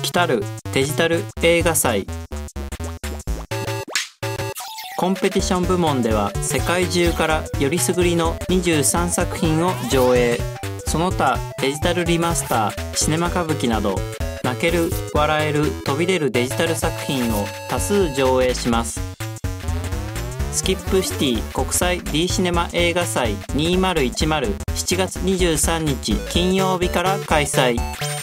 来たるデジタル映画祭。コンペティション部門では世界中からよりすぐりの23作品を上映。その他デジタルリマスター、シネマ歌舞伎など泣ける、笑える、飛び出るデジタル作品を多数上映します。スキップシティ国際 D シネマ映画祭2010、7月23日金曜日から開催。